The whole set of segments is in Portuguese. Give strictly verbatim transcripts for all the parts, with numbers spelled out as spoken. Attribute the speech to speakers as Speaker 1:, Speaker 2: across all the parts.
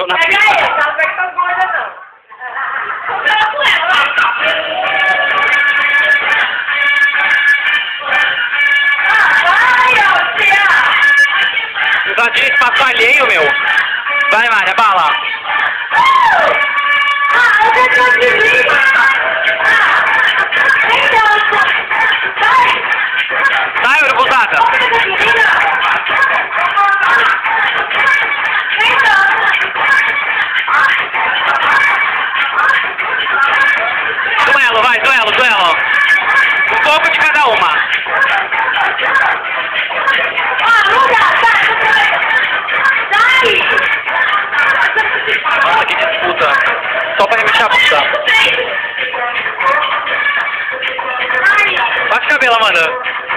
Speaker 1: Tô na
Speaker 2: Pega
Speaker 1: pista.
Speaker 2: aí, não pega essa gorda não. Pega com ela, vai. Vai, ó, tia.
Speaker 1: Invadir espaço alheio, meu. Vai, Mária, bala.
Speaker 2: Ah, eu já tô de mim. Vem, dança. Vai.
Speaker 1: Sai, urubuzada.
Speaker 2: Vem, dança.
Speaker 1: Duelo, vai, duelo, duelo. Um pouco de cada uma.
Speaker 2: Ah, não dá, sai. Sai.
Speaker 1: Nossa, que disputa. Só pra remexer a bunda. Baixa o cabelo, Amanda.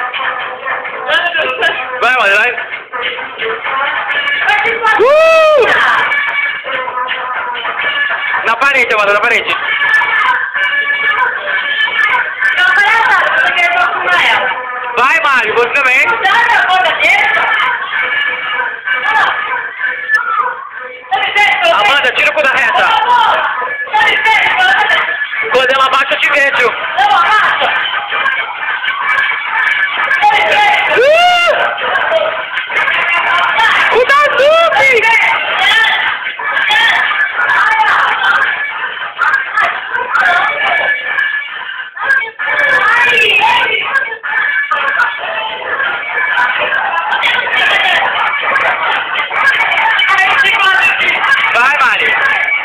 Speaker 1: Vai, Amanda, vai. Uh! Na parede, Amanda, na parede.
Speaker 2: Não, palhaçada, você quer procurar ela.
Speaker 1: Vai, Mário, você também.
Speaker 2: Dá a conta dele.
Speaker 1: Amanda, tira o cu da reta. Quando ela baixa, eu te vejo. Uh! O da Duque! Vai, Mari.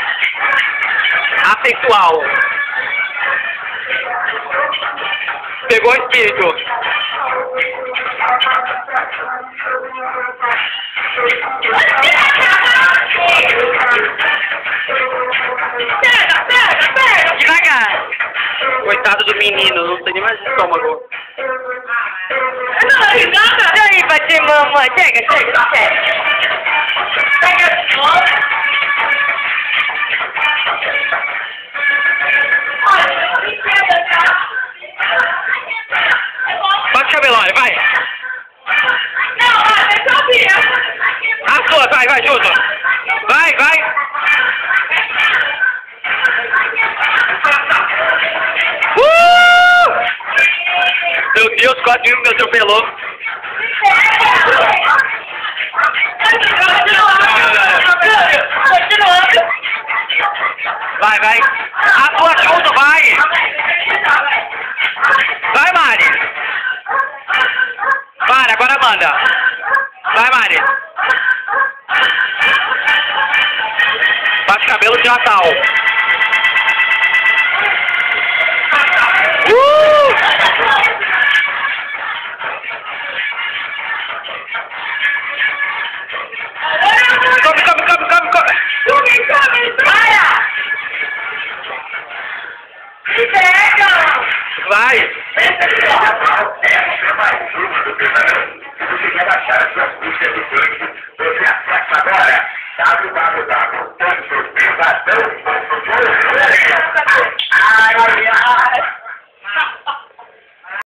Speaker 1: Assexual. Pegou o espírito.
Speaker 2: Pega, pega, pega.
Speaker 1: Devagar. Coitado do menino, não tem nem mais estômago.
Speaker 2: Não, risada.
Speaker 3: E aí, bater mamãe? Chega, chega, chega.
Speaker 2: Pega de novo. Olha, me pega, tá?
Speaker 1: Bate o cabelo, olha, vai.
Speaker 2: Não, vai, deixa eu ver.
Speaker 1: A sua, vai, vai, junto. Vai, vai. Uh! Meu Deus, quase me atropelou. Vai, vai. A sua junto, vai. Vai, Mari. Mari, agora manda. Vai, Mari. Bate cabelo de Natal. Uh! Come, come, come, come, come.
Speaker 2: Come, come, para! Me pega!
Speaker 1: Vai.
Speaker 4: É mais uma do que eu cheguei a baixar as suas buscas do